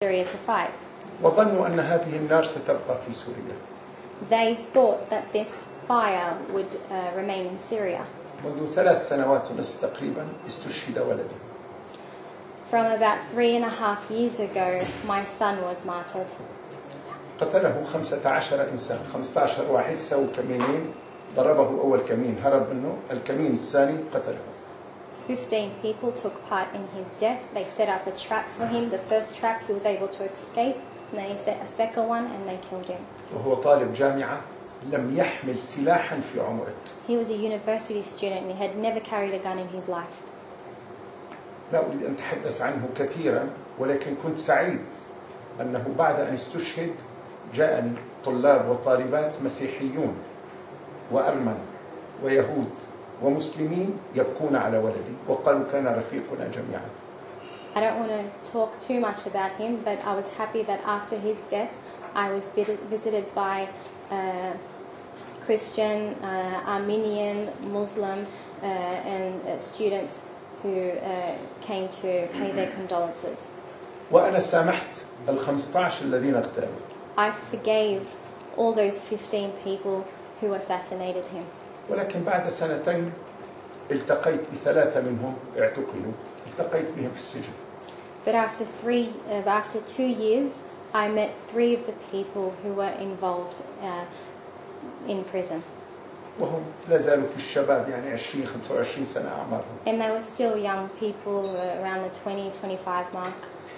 Syria to fight. وظنوا أن هذه النار ستبقى في سوريا. They thought that this fire would remain in Syria. منذ 3 سنوات ونصف تقريبا استشهد ولدي. From about 3.5 years ago, my son was martyred. قتله 15 إنسان، 15 واحد سووا كمينين، ضربه أول كمين هرب منه، الكمين الثاني قتله. 15 people took part in his death. They set up a trap for him. The first trap he was able to escape, and they set a second one and they killed him. وهو طالب جامعة لم يحمل سلاحا في عمره. He was a university student and he had never carried a gun in his life. لا أريد أن أتحدث عنه كثيرا، ولكن كنت سعيد أنه بعد أن استشهد جاءني طلاب وطالبات مسيحيون وأرمن ويهود ومسلمين يبكون على ولدي وقالوا كان رفيقنا جميعا. I don't want to talk too much about him, but I was happy that after his death I was visited by Christian, Armenian, Muslim and students who came to pay their condolences. وأنا سامحت ال15 الذين اغتالوا. I forgave all those 15 people who assassinated him. ولكن بعد 2 سنين التقيت ب3 منهم اعتقلوا، التقيت بهم في السجن. But after 2 years, I met 3 of the people who were involved in prison. وهم لا زالوا في الشباب، يعني 20-25 سنة أعمارهم. And they were still young people, around the 20-25 mark.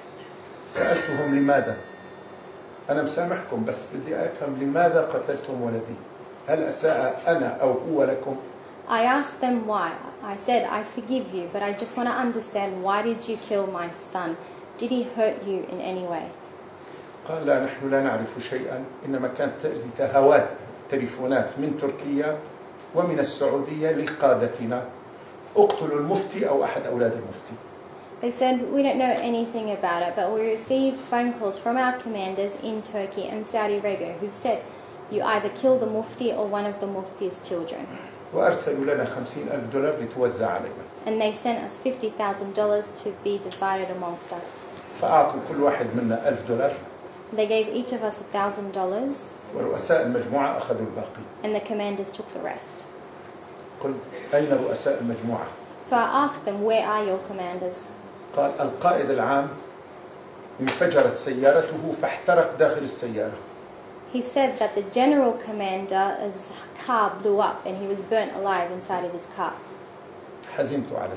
سألتهم لماذا؟ أنا مسامحكم بس بدي أفهم لماذا قتلتم ولدي؟ هل أساء أنا أو هو لكم؟ I asked them why. I said, I forgive you, but I just want to understand, why did you kill my son? Did he hurt you in any way? قال لا، نحن لا نعرف شيئا، إنما كانت تأتي تهوات تليفونات من تركيا ومن السعودية لقادتنا، اقتلوا المفتي أو أحد أولاد المفتي. They said, we don't know anything about it, but we received phone calls from our commanders in Turkey and Saudi Arabia who said, you either kill the mufti or one of the mufti's children. وأرسلوا لنا $50,000 لتوزع علينا. And they sent us $50,000 to be divided amongst us. فأعطوا كل واحد منا $1,000. They gave each of us $1,000. ورؤساء المجموعة أخذوا الباقي. And the commanders took the rest. قلت أين رؤساء المجموعة؟ So I asked them, where are your commanders? قال القائد العام انفجرت سيارته فاحترق داخل السيارة. He said that the general commander's car blew up and he was burnt alive inside of his car. حزنت عليه.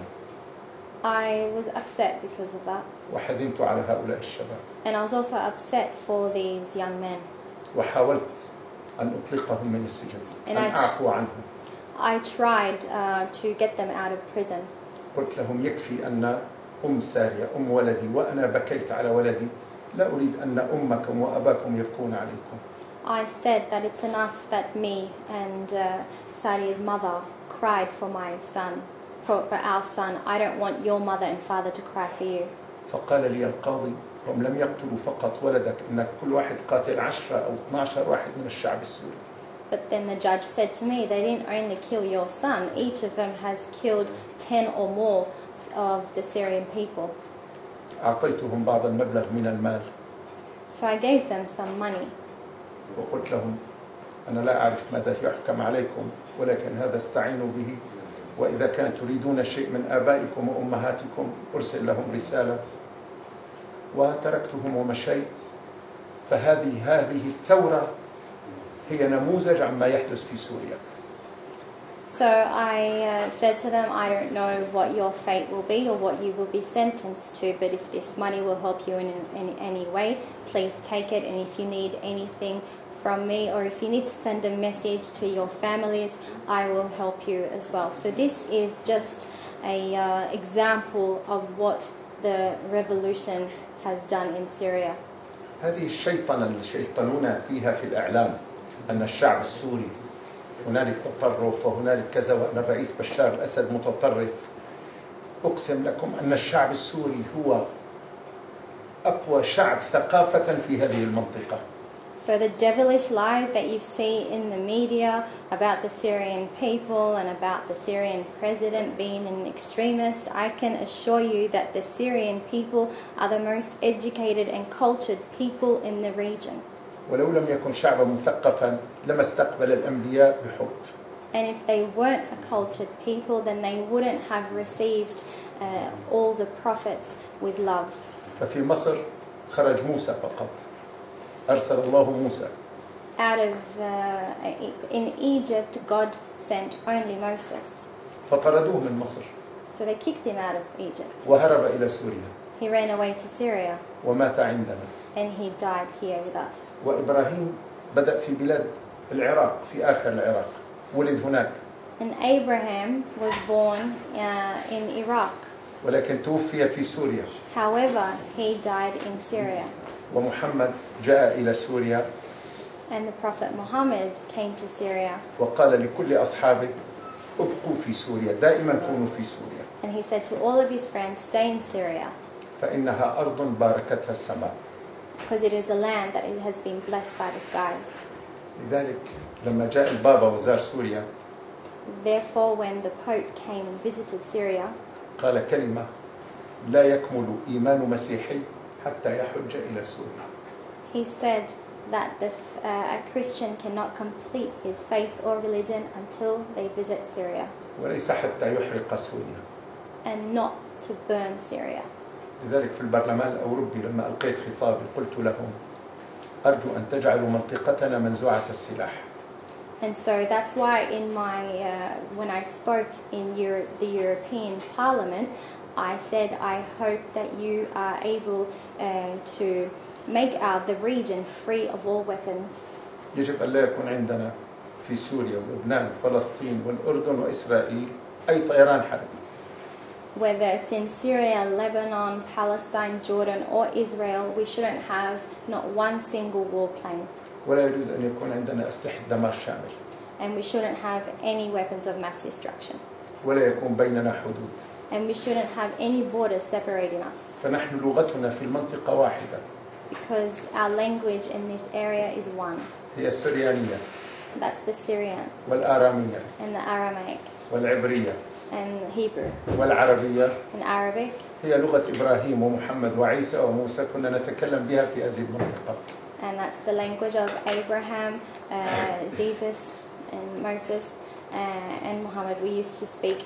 I was upset because of that. وحزنت على هؤلاء الشباب. And I was also upset for these young men. وحاولت أن أطلقهم من السجن، أن أعفو عنهم. I tried to get them out of prison. قلت لهم يكفي أن سارية ولدي وأنا بكيت على ولدي، لا أريد أن أمكم وأباكم يبكون عليكم. I said that it's enough that me and Sadia's mother cried for my son, for our son. I don't want your mother and father to cry for you. فقال لي القاضي هم لم يقتلوا فقط ولدك، إنك كل واحد قاتل 10 أو 12 واحد من الشعب السوري. But then the judge said to me, they didn't only kill your son, each of them has killed 10 or more of the Syrian people. أعطيتهم بعض المبلغ من المال. So I gave them some money. وقلت لهم أنا لا أعرف ماذا يحكم عليكم، ولكن هذا استعينوا به، وإذا كان تريدون شيء من آبائكم وأمهاتكم أرسل لهم رسالة. وتركتهم ومشيت. فهذه الثورة هي نموذج عما يحدث في سوريا. So I said to them, I don't know what your fate will be or what you will be sentenced to, but if this money will help you in any way, please take it. And if you need anything from me, or if you need to send a message to your families, I will help you as well. So this is just an example of what the revolution has done in Syria. هذه الشيطنة اللي شيطنونا فيها في الإعلام أن الشعب السوري هنالك تطرف وهنالك كذا، وأن الرئيس بشار الأسد متطرف. أقسم لكم أن الشعب السوري هو أقوى شعب ثقافة في هذه المنطقة. So the devilish lies that you see in the media about the Syrian people and about the Syrian president being an extremist, I can assure you that the Syrian people are the most educated and cultured people in the region. ولو لم يكن شعبا مثقفا لما استقبل الأنبياء بحب. And if they weren't a cultured people, then they wouldn't have received all the prophets with love. ففي مصر خرج موسى فقط. أرسل الله موسى. In Egypt, God sent only Moses. فطردوه من مصر. So they kicked him out of Egypt. وهرب إلى سوريا. He ran away to Syria. ومات عندنا. And he died here with us. وإبراهيم بدأ في بلاد العراق في آخر العراق. ولد هناك. And Abraham was born in Iraq. ولكن توفي في سوريا. However, he died in Syria. ومحمد جاء إلى سوريا. And the Prophet Muhammad came to Syria. وقال لكل أصحابه ابقوا في سوريا دائما كونوا في سوريا. And he said to all of his friends, stay in Syria. فإنها أرض باركتها السماء. Because it is a land that it has been blessed by the skies. لذلك لما جاء البابا وزار سوريا. Therefore, when the Pope came and visited Syria, قال كلمة لا يكمل إيمان مسيحي حتى يحج إلى سوريا. He said that a Christian cannot complete his faith or religion until they visit Syria. وليس حتى يحرق سوريا. And not to burn Syria. لذلك في البرلمان الأوروبي لما ألقيت خطابي قلت لهم أرجو أن تجعلوا منطقتنا منزوعة السلاح. And so that's why in when I spoke in the European Parliament, I said I hope that you are able to make the region free of all weapons. يجب أن لا يكون عندنا في سوريا ولبنان وفلسطين والأردن وإسرائيل أي طيران حربي. Whether it's in Syria, Lebanon, Palestine, Jordan or Israel, we shouldn't have not one single warplane. ولا يجوز أن يكون عندنا أسلحة دمار شامل. And we shouldn't have any weapons of mass destruction. ولا يكون بيننا حدود. And we shouldn't have any borders separating us. فنحن لغتنا في المنطقة واحدة. Because our language in this area is one. هي السريانية. That's the Syrian. والآرامية. And the Aramaic. والعبرية. And Hebrew. والعربية. And Arabic. هي لغة إبراهيم ومحمد وعيسى وموسى كنا نتكلم بها في هذه المنطقة. And that's the language of Abraham, Jesus, and Moses, and Muhammad. We used to speak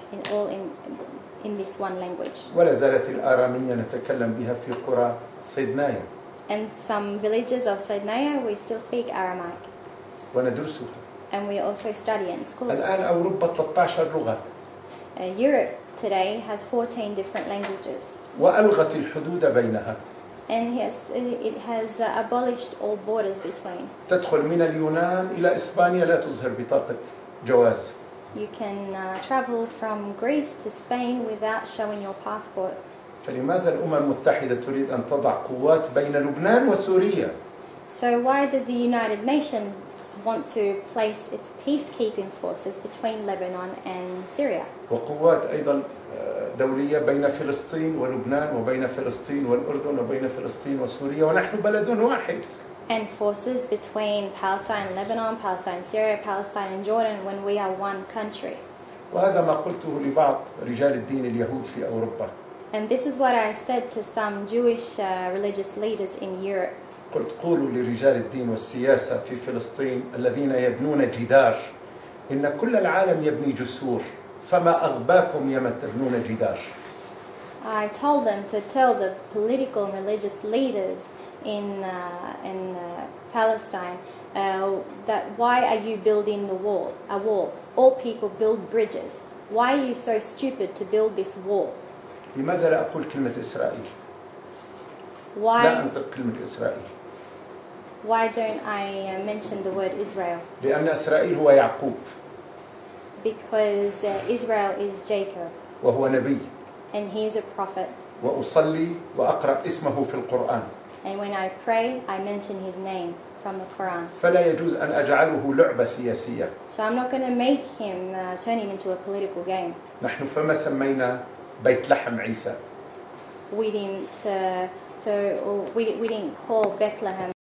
in this one language. ولا زالت الآرامية نتكلم بها في قرى صيدنايا. And some villages of Sydney, we still speak Aramaic. وندرسها. And we also study it in schools. الآن أوروبا 13 لغة. Europe today has 14 different languages. وألغت الحدود بينها. And it has abolished all borders between. تدخل من اليونان إلى إسبانيا لا تظهر بطاقة جواز. You can travel from Greece to Spain without showing your passport. فلماذا الأمم المتحدة تريد أن تضع قوات بين لبنان وسوريا؟ So why does the United Nations want to place its peacekeeping forces between Lebanon and Syria? وقوات أيضا دولية بين فلسطين ولبنان وبين فلسطين والأردن وبين فلسطين وسوريا ونحن بلد واحد. And forces between Palestine and Lebanon, Palestine and Syria, Palestine and Jordan when we are one country. وهذا ما قلته لبعض رجال الدين اليهود في أوروبا. And this is what I said to some Jewish religious leaders in Europe. قلت قولوا لرجال الدين والسياسة في فلسطين الذين يبنون جدار إن كل العالم يبني جسور فما أغباكم يمن تبنون جدار. I told them to tell the political and religious leaders in Palestine that why are you building a wall? All people build bridges. Why are you so stupid to build this wall? لماذا لا أقول كلمة إسرائيل؟ لا أنطق كلمة إسرائيل. Why don't I mention the word Israel? لأن إسرائيل هو يعقوب. Because Israel is Jacob. وهو نبي. And he is a prophet. وأصلي وأقرأ اسمه في القرآن. And when I pray, I mention his name from the Quran. فلا يجوز أن أجعله لعبة سياسية. So I'm not going to make him turn him into a political game. نحن فما سمينا بيت لحم عيسى. We didn't call Bethlehem